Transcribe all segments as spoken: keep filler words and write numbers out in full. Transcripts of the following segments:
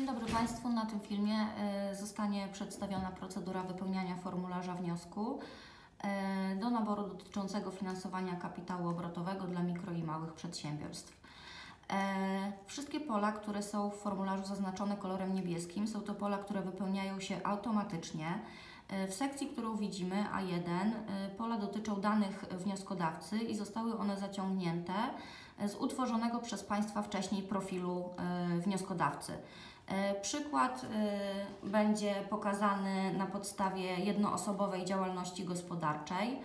Dzień dobry Państwu. Na tym filmie zostanie przedstawiona procedura wypełniania formularza wniosku do naboru dotyczącego finansowania kapitału obrotowego dla mikro i małych przedsiębiorstw. Wszystkie pola, które są w formularzu zaznaczone kolorem niebieskim, są to pola, które wypełniają się automatycznie. W sekcji, którą widzimy, A jeden, pola dotyczą danych wnioskodawcy i zostały one zaciągnięte z utworzonego przez Państwa wcześniej profilu wnioskodawcy. Przykład będzie pokazany na podstawie jednoosobowej działalności gospodarczej.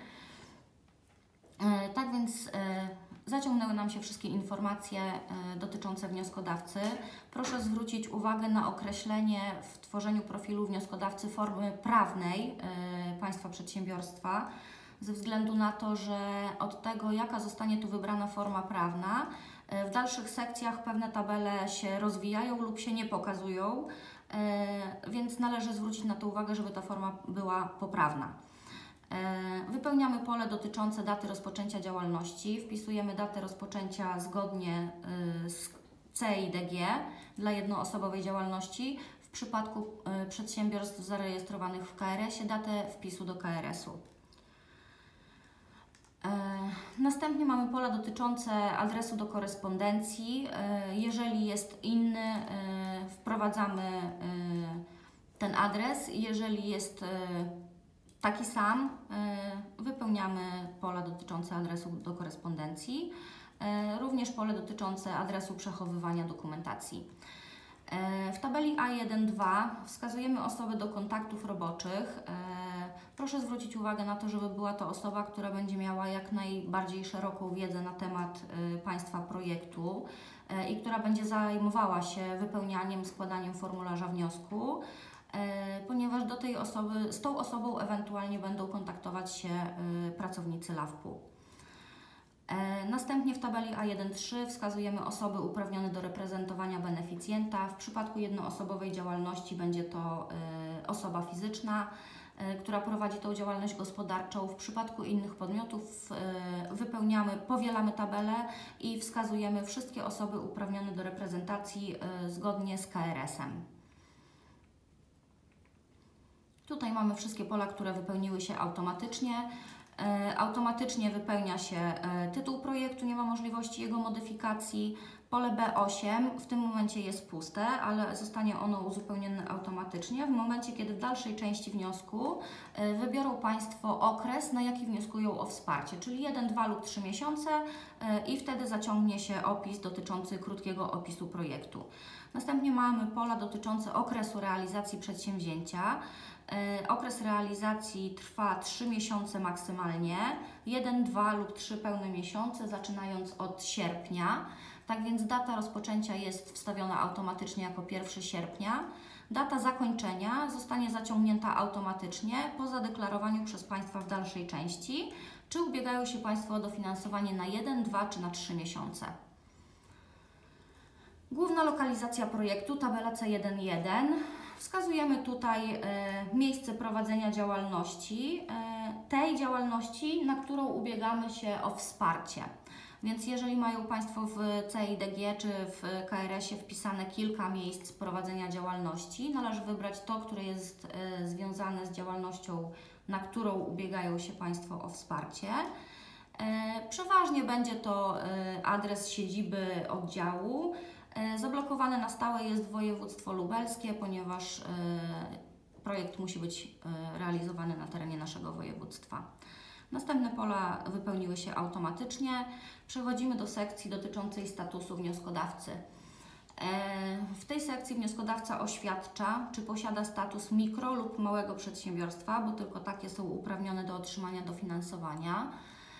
Tak więc zaciągnęły nam się wszystkie informacje dotyczące wnioskodawcy. Proszę zwrócić uwagę na określenie w tworzeniu profilu wnioskodawcy formy prawnej Państwa przedsiębiorstwa, ze względu na to, że od tego, jaka zostanie tu wybrana forma prawna, w dalszych sekcjach pewne tabele się rozwijają lub się nie pokazują, więc należy zwrócić na to uwagę, żeby ta forma była poprawna. Wypełniamy pole dotyczące daty rozpoczęcia działalności. Wpisujemy datę rozpoczęcia zgodnie z C I D G dla jednoosobowej działalności. W przypadku przedsiębiorstw zarejestrowanych w K R S ie datę wpisu do K R S u. Następnie mamy pola dotyczące adresu do korespondencji. Jeżeli jest inny, wprowadzamy ten adres. Jeżeli jest taki sam, wypełniamy pola dotyczące adresu do korespondencji. Również pole dotyczące adresu przechowywania dokumentacji. W tabeli A jeden dwa wskazujemy osobę do kontaktów roboczych. Proszę zwrócić uwagę na to, żeby była to osoba, która będzie miała jak najbardziej szeroką wiedzę na temat Państwa projektu i która będzie zajmowała się wypełnianiem, składaniem formularza wniosku, ponieważ do tej osoby, z tą osobą ewentualnie będą kontaktować się pracownicy L A W P u. Następnie w tabeli A jeden trzy wskazujemy osoby uprawnione do reprezentowania beneficjenta. W przypadku jednoosobowej działalności będzie to osoba fizyczna, która prowadzi tą działalność gospodarczą. W przypadku innych podmiotów wypełniamy, powielamy tabelę i wskazujemy wszystkie osoby uprawnione do reprezentacji zgodnie z K R S em. Tutaj mamy wszystkie pola, które wypełniły się automatycznie. Automatycznie wypełnia się tytuł projektu, nie ma możliwości jego modyfikacji. Pole B osiem w tym momencie jest puste, ale zostanie ono uzupełnione automatycznie w momencie, kiedy w dalszej części wniosku wybiorą Państwo okres, na jaki wnioskują o wsparcie, czyli jeden, dwa lub trzy miesiące i wtedy zaciągnie się opis dotyczący krótkiego opisu projektu. Następnie mamy pola dotyczące okresu realizacji przedsięwzięcia. Okres realizacji trwa trzy miesiące maksymalnie, jeden, dwa lub trzy pełne miesiące, zaczynając od sierpnia. Tak więc data rozpoczęcia jest wstawiona automatycznie jako pierwszego sierpnia. Data zakończenia zostanie zaciągnięta automatycznie po zadeklarowaniu przez Państwa w dalszej części, czy ubiegają się Państwo o dofinansowanie na jeden, dwa czy na trzy miesiące. Główna lokalizacja projektu, tabela C jeden jeden. Wskazujemy tutaj e, miejsce prowadzenia działalności, e, tej działalności, na którą ubiegamy się o wsparcie. Więc jeżeli mają Państwo w C I D G czy w K R S ie wpisane kilka miejsc prowadzenia działalności, należy wybrać to, które jest e, związane z działalnością, na którą ubiegają się Państwo o wsparcie. E, przeważnie będzie to e, adres siedziby oddziału. Zablokowane na stałe jest województwo lubelskie, ponieważ projekt musi być realizowany na terenie naszego województwa. Następne pola wypełniły się automatycznie. Przechodzimy do sekcji dotyczącej statusu wnioskodawcy. W tej sekcji wnioskodawca oświadcza, czy posiada status mikro lub małego przedsiębiorstwa, bo tylko takie są uprawnione do otrzymania dofinansowania.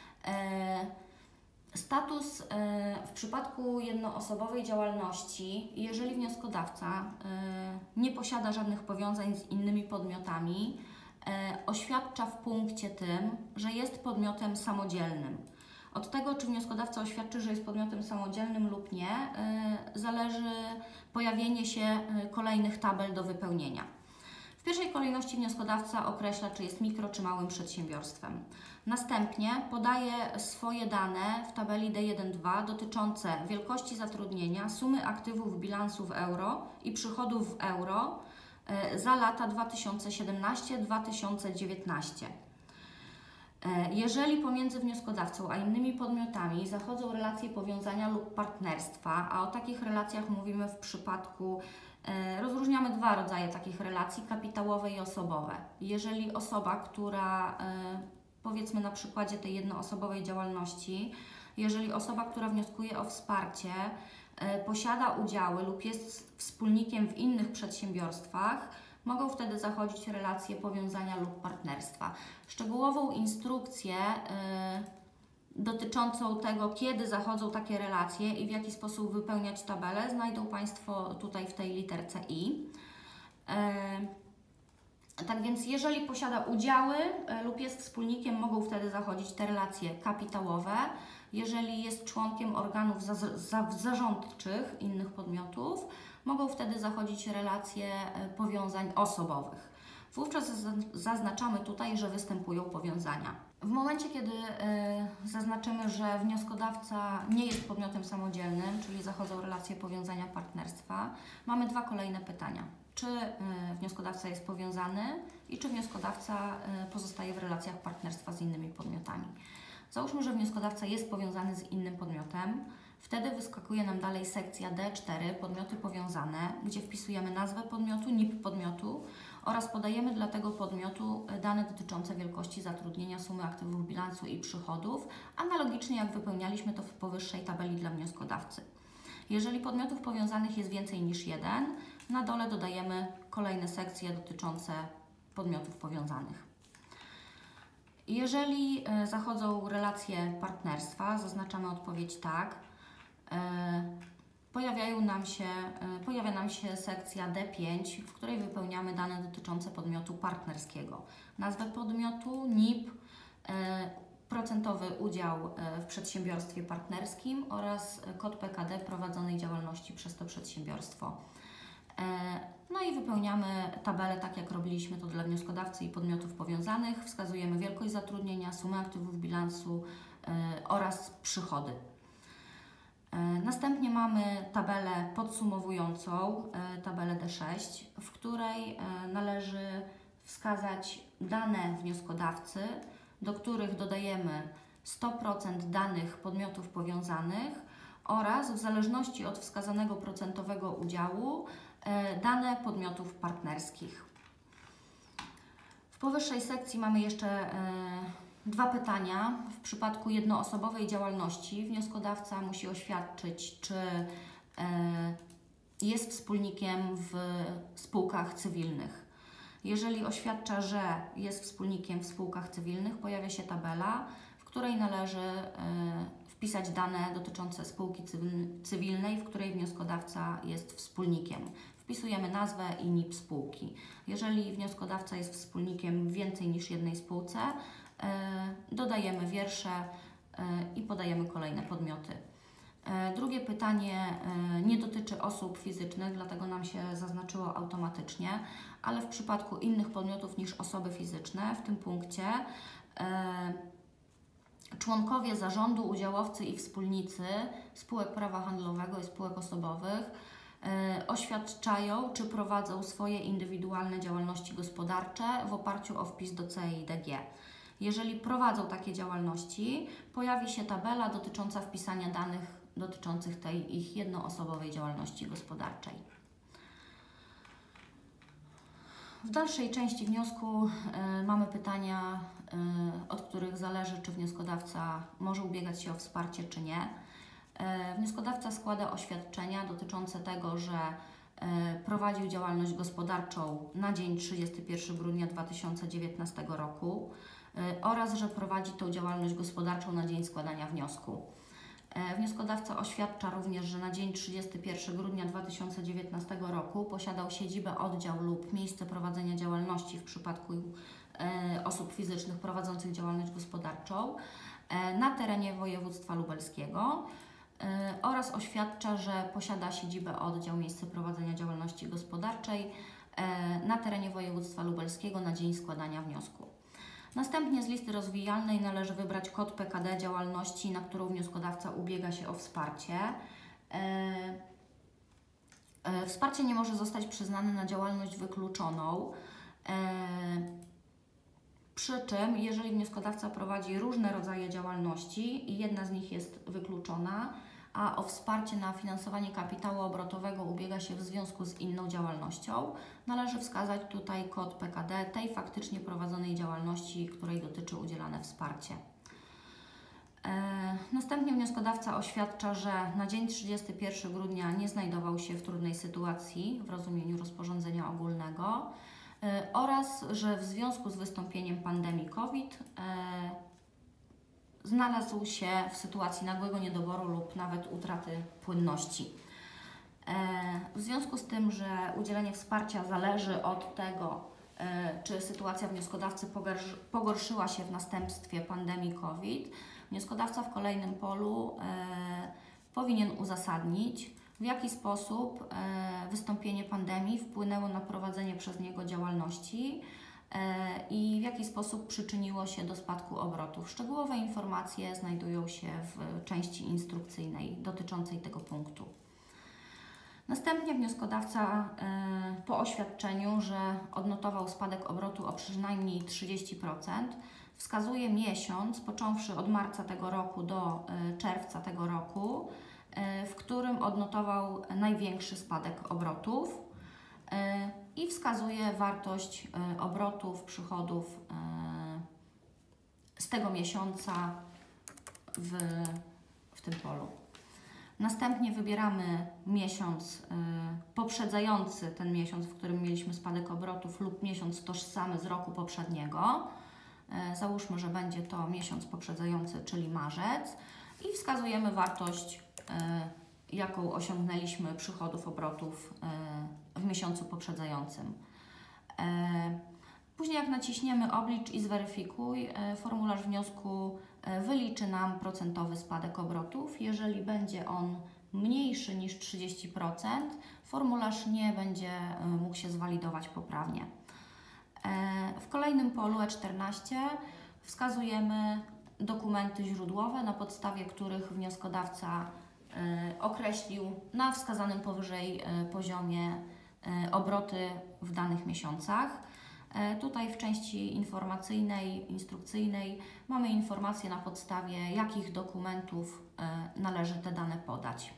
Status w przypadku jednoosobowej działalności, jeżeli wnioskodawca nie posiada żadnych powiązań z innymi podmiotami, oświadcza w punkcie tym, że jest podmiotem samodzielnym. Od tego, czy wnioskodawca oświadczy, że jest podmiotem samodzielnym lub nie, zależy pojawienie się kolejnych tabel do wypełnienia. W pierwszej kolejności wnioskodawca określa, czy jest mikro, czy małym przedsiębiorstwem. Następnie podaje swoje dane w tabeli D jeden dwa dotyczące wielkości zatrudnienia, sumy aktywów bilansu w euro i przychodów w euro za lata dwa tysiące siedemnasty do dwa tysiące dziewiętnastego. Jeżeli pomiędzy wnioskodawcą a innymi podmiotami zachodzą relacje powiązania lub partnerstwa, a o takich relacjach mówimy w przypadku, rozróżniamy dwa rodzaje takich relacji, kapitałowe i osobowe. Jeżeli osoba, która, powiedzmy na przykładzie tej jednoosobowej działalności, jeżeli osoba, która wnioskuje o wsparcie, posiada udziały lub jest wspólnikiem w innych przedsiębiorstwach, mogą wtedy zachodzić relacje powiązania lub partnerstwa. Szczegółową instrukcję y, dotyczącą tego, kiedy zachodzą takie relacje i w jaki sposób wypełniać tabelę, znajdą Państwo tutaj w tej literce I. Y, tak więc jeżeli posiada udziały y, lub jest wspólnikiem, mogą wtedy zachodzić te relacje kapitałowe. Jeżeli jest członkiem organów za, za, zarządczych innych podmiotów, mogą wtedy zachodzić relacje powiązań osobowych. Wówczas zaznaczamy tutaj, że występują powiązania. W momencie, kiedy y, zaznaczymy, że wnioskodawca nie jest podmiotem samodzielnym, czyli zachodzą relacje powiązania partnerstwa, mamy dwa kolejne pytania. Czy y, wnioskodawca jest powiązany i czy wnioskodawca y, pozostaje w relacjach partnerstwa z innymi podmiotami. Załóżmy, że wnioskodawca jest powiązany z innym podmiotem. Wtedy wyskakuje nam dalej sekcja D cztery, podmioty powiązane, gdzie wpisujemy nazwę podmiotu, N I P podmiotu oraz podajemy dla tego podmiotu dane dotyczące wielkości zatrudnienia, sumy aktywów bilansu i przychodów, analogicznie jak wypełnialiśmy to w powyższej tabeli dla wnioskodawcy. Jeżeli podmiotów powiązanych jest więcej niż jeden, na dole dodajemy kolejne sekcje dotyczące podmiotów powiązanych. Jeżeli zachodzą relacje partnerstwa, zaznaczamy odpowiedź tak, pojawiają nam się, pojawia nam się sekcja D pięć, w której wypełniamy dane dotyczące podmiotu partnerskiego. Nazwę podmiotu, N I P, procentowy udział w przedsiębiorstwie partnerskim oraz kod P K D prowadzonej działalności przez to przedsiębiorstwo. No i wypełniamy tabelę tak, jak robiliśmy to dla wnioskodawcy i podmiotów powiązanych. Wskazujemy wielkość zatrudnienia, sumę aktywów bilansu oraz przychody. Następnie mamy tabelę podsumowującą, tabelę D sześć, w której należy wskazać dane wnioskodawcy, do których dodajemy sto procent danych podmiotów powiązanych oraz w zależności od wskazanego procentowego udziału dane podmiotów partnerskich. W powyższej sekcji mamy jeszcze dwa pytania. W przypadku jednoosobowej działalności wnioskodawca musi oświadczyć, czy jest wspólnikiem w spółkach cywilnych. Jeżeli oświadcza, że jest wspólnikiem w spółkach cywilnych, pojawia się tabela, w której należy wpisać dane dotyczące spółki cywilnej, w której wnioskodawca jest wspólnikiem. Wpisujemy nazwę i N I P spółki. Jeżeli wnioskodawca jest wspólnikiem w więcej niż jednej spółce, dodajemy wiersze i podajemy kolejne podmioty. Drugie pytanie nie dotyczy osób fizycznych, dlatego nam się zaznaczyło automatycznie, ale w przypadku innych podmiotów niż osoby fizyczne w tym punkcie członkowie zarządu, udziałowcy i wspólnicy spółek prawa handlowego i spółek osobowych oświadczają, czy prowadzą swoje indywidualne działalności gospodarcze w oparciu o wpis do C I D G. Jeżeli prowadzą takie działalności, pojawi się tabela dotycząca wpisania danych dotyczących tej ich jednoosobowej działalności gospodarczej. W dalszej części wniosku y, mamy pytania, y, od których zależy, czy wnioskodawca może ubiegać się o wsparcie, czy nie. Y, wnioskodawca składa oświadczenia dotyczące tego, że y, prowadził działalność gospodarczą na dzień trzydziestego pierwszego grudnia dwa tysiące dziewiętnastego roku y, oraz, że prowadzi tą działalność gospodarczą na dzień składania wniosku. Wnioskodawca oświadcza również, że na dzień trzydziestego pierwszego grudnia dwa tysiące dziewiętnastego roku posiadał siedzibę, oddział lub miejsce prowadzenia działalności w przypadku e, osób fizycznych prowadzących działalność gospodarczą e, na terenie województwa lubelskiego e, oraz oświadcza, że posiada siedzibę, oddział, miejsce prowadzenia działalności gospodarczej na terenie województwa lubelskiego na dzień składania wniosku. Następnie z listy rozwijalnej należy wybrać kod P K D działalności, na którą wnioskodawca ubiega się o wsparcie. Wsparcie nie może zostać przyznane na działalność wykluczoną, przy czym jeżeli wnioskodawca prowadzi różne rodzaje działalności i jedna z nich jest wykluczona, a o wsparcie na finansowanie kapitału obrotowego ubiega się w związku z inną działalnością, należy wskazać tutaj kod P K D tej faktycznie prowadzonej działalności, której dotyczy udzielane wsparcie. Następnie wnioskodawca oświadcza, że na dzień trzydziestego pierwszego grudnia nie znajdował się w trudnej sytuacji w rozumieniu rozporządzenia ogólnego oraz, że w związku z wystąpieniem pandemii COVID znalazł się w sytuacji nagłego niedoboru lub nawet utraty płynności. W związku z tym, że udzielenie wsparcia zależy od tego, czy sytuacja wnioskodawcy pogorszyła się w następstwie pandemii COVID, wnioskodawca w kolejnym polu powinien uzasadnić, w jaki sposób wystąpienie pandemii wpłynęło na prowadzenie przez niego działalności i w jaki sposób przyczyniło się do spadku obrotów. Szczegółowe informacje znajdują się w części instrukcyjnej dotyczącej tego punktu. Następnie wnioskodawca po oświadczeniu, że odnotował spadek obrotu o przynajmniej trzydzieści procent, wskazuje miesiąc, począwszy od marca tego roku do czerwca tego roku, w którym odnotował największy spadek obrotów i wskazuje wartość obrotów, przychodów z tego miesiąca w, w tym polu. Następnie wybieramy miesiąc poprzedzający ten miesiąc, w którym mieliśmy spadek obrotów, lub miesiąc tożsamy z roku poprzedniego. Załóżmy, że będzie to miesiąc poprzedzający, czyli marzec, i wskazujemy wartość, jaką osiągnęliśmy przychodów, obrotów w miesiącu poprzedzającym. Później, jak naciśniemy oblicz i zweryfikuj, formularz wniosku wyliczy nam procentowy spadek obrotów. Jeżeli będzie on mniejszy niż trzydzieści procent, formularz nie będzie mógł się zwalidować poprawnie. W kolejnym polu E czternaście wskazujemy dokumenty źródłowe, na podstawie których wnioskodawca określił na wskazanym powyżej poziomie obroty w danych miesiącach. Tutaj w części informacyjnej, instrukcyjnej mamy informacje, na podstawie jakich dokumentów należy te dane podać.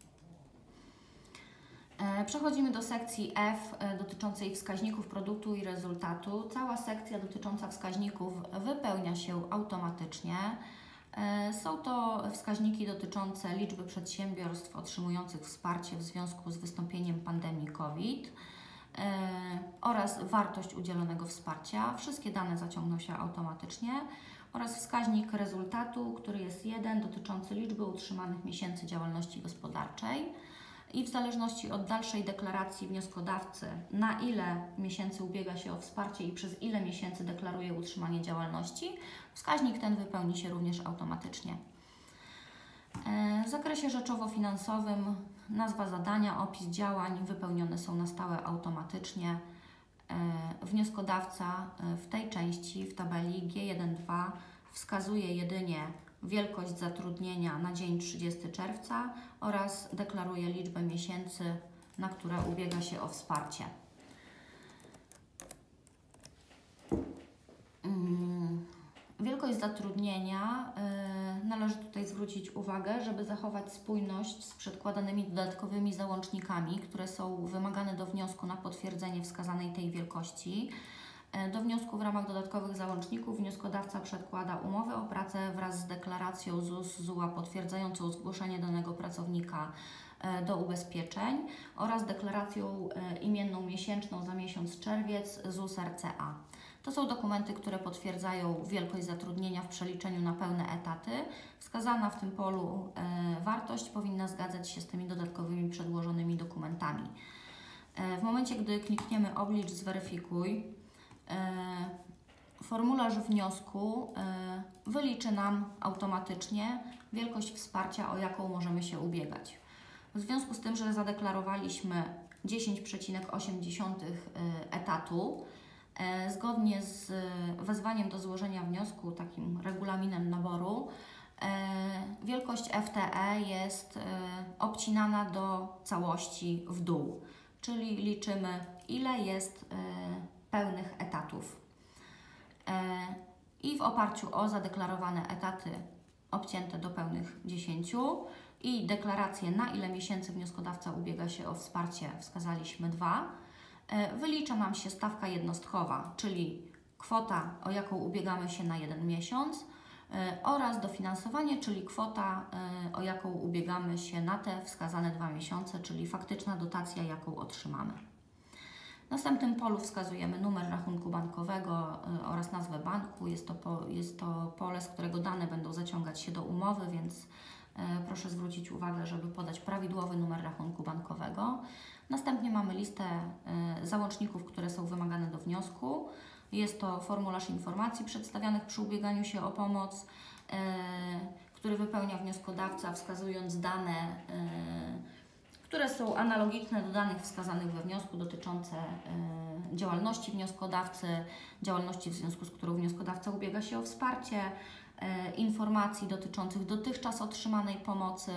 Przechodzimy do sekcji F dotyczącej wskaźników produktu i rezultatu. Cała sekcja dotycząca wskaźników wypełnia się automatycznie. Są to wskaźniki dotyczące liczby przedsiębiorstw otrzymujących wsparcie w związku z wystąpieniem pandemii COVID oraz wartość udzielonego wsparcia. Wszystkie dane zaciągną się automatycznie, oraz wskaźnik rezultatu, który jest jeden, dotyczący liczby utrzymanych miesięcy działalności gospodarczej. I w zależności od dalszej deklaracji wnioskodawcy, na ile miesięcy ubiega się o wsparcie i przez ile miesięcy deklaruje utrzymanie działalności, wskaźnik ten wypełni się również automatycznie. W zakresie rzeczowo-finansowym nazwa zadania, opis działań wypełnione są na stałe automatycznie. Wnioskodawca w tej części, w tabeli G jeden dwa, wskazuje jedynie wielkość zatrudnienia na dzień trzydziestego czerwca oraz deklaruje liczbę miesięcy, na które ubiega się o wsparcie. Wielkość zatrudnienia yy, należy tutaj zwrócić uwagę, żeby zachować spójność z przedkładanymi dodatkowymi załącznikami, które są wymagane do wniosku na potwierdzenie wskazanej tej wielkości. Do wniosku w ramach dodatkowych załączników wnioskodawca przedkłada umowę o pracę wraz z deklaracją ZUS z U A potwierdzającą zgłoszenie danego pracownika do ubezpieczeń oraz deklaracją imienną miesięczną za miesiąc czerwiec ZUS R C A. To są dokumenty, które potwierdzają wielkość zatrudnienia w przeliczeniu na pełne etaty. Wskazana w tym polu wartość powinna zgadzać się z tymi dodatkowymi przedłożonymi dokumentami. W momencie, gdy klikniemy oblicz, zweryfikuj, formularz wniosku wyliczy nam automatycznie wielkość wsparcia, o jaką możemy się ubiegać. W związku z tym, że zadeklarowaliśmy dziesięć przecinek osiem etatu. Zgodnie z wezwaniem do złożenia wniosku, takim regulaminem naboru, wielkość F T E jest obcinana do całości w dół, czyli liczymy, ile jest pełnych etatów. I w oparciu o zadeklarowane etaty obcięte do pełnych dziesięciu i deklarację, na ile miesięcy wnioskodawca ubiega się o wsparcie, wskazaliśmy dwa, wylicza nam się stawka jednostkowa, czyli kwota, o jaką ubiegamy się na jeden miesiąc, oraz dofinansowanie, czyli kwota, o jaką ubiegamy się na te wskazane dwa miesiące, czyli faktyczna dotacja, jaką otrzymamy. W następnym polu wskazujemy numer rachunku bankowego oraz nazwę banku. Jest to, po, jest to pole, z którego dane będą zaciągać się do umowy, więc proszę zwrócić uwagę, żeby podać prawidłowy numer rachunku bankowego. Następnie mamy listę załączników, które są wymagane do wniosku. Jest to formularz informacji przedstawianych przy ubieganiu się o pomoc, który wypełnia wnioskodawca, wskazując dane, które są analogiczne do danych wskazanych we wniosku, dotyczące działalności wnioskodawcy, działalności, w związku z którą wnioskodawca ubiega się o wsparcie, informacji dotyczących dotychczas otrzymanej pomocy.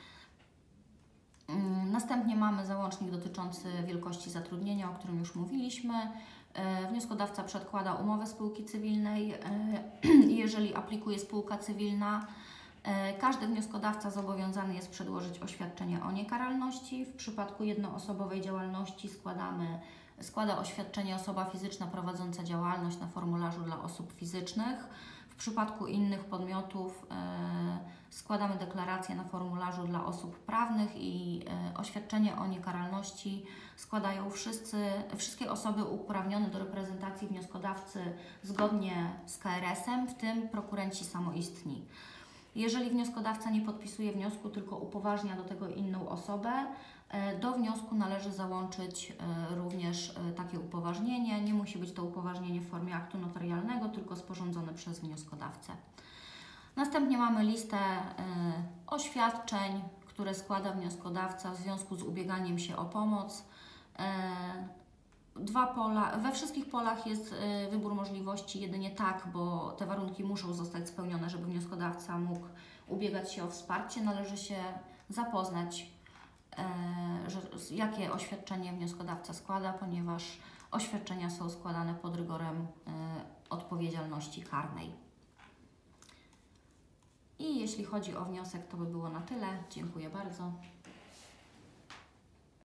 Następnie mamy załącznik dotyczący wielkości zatrudnienia, o którym już mówiliśmy. Wnioskodawca przedkłada umowę spółki cywilnej, jeżeli aplikuje spółka cywilna. Każdy wnioskodawca zobowiązany jest przedłożyć oświadczenie o niekaralności. W przypadku jednoosobowej działalności składamy, składa oświadczenie osoba fizyczna prowadząca działalność na formularzu dla osób fizycznych. W przypadku innych podmiotów e, składamy deklarację na formularzu dla osób prawnych i e, oświadczenie o niekaralności składają wszyscy, wszystkie osoby uprawnione do reprezentacji wnioskodawcy zgodnie z K R S-em, w tym prokurenci samoistni. Jeżeli wnioskodawca nie podpisuje wniosku, tylko upoważnia do tego inną osobę, do wniosku należy załączyć również takie upoważnienie. Nie musi być to upoważnienie w formie aktu notarialnego, tylko sporządzone przez wnioskodawcę. Następnie mamy listę oświadczeń, które składa wnioskodawca w związku z ubieganiem się o pomoc. Dwa pola, we wszystkich polach jest wybór możliwości jedynie tak, bo te warunki muszą zostać spełnione, żeby wnioskodawca mógł ubiegać się o wsparcie. Należy się zapoznać, że, jakie oświadczenie wnioskodawca składa, ponieważ oświadczenia są składane pod rygorem odpowiedzialności karnej. I jeśli chodzi o wniosek, to by było na tyle. Dziękuję bardzo.